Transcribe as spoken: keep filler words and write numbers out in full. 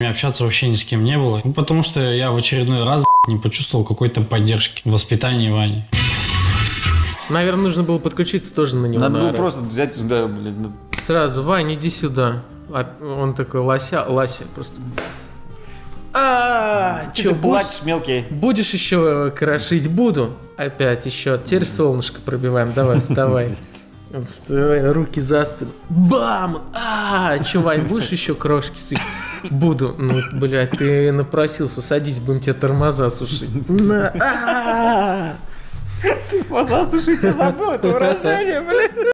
общаться вообще ни с кем не было. Ну, потому что я в очередной раз не почувствовал какой-то поддержки в воспитании Вани. Наверное, нужно было подключиться тоже на него. Надо было наорать. просто взять туда, блин. Ну. Сразу, Вань, иди сюда. А он такой, Лася, Лася, просто... А, Ты, чё, ты будешь, плачешь, мелкий. будешь еще крошить? Буду. Опять еще. Теперь солнышко пробиваем. Давай, вставай. Вставай, руки за спину. Бам! А, че, Вань, будешь еще крошки сыпать? Буду. Ну, блядь, ты напросился. Садись, будем тебе тормоза сушить. На. Ты тормоза сушить, я забыл это выражение, блядь.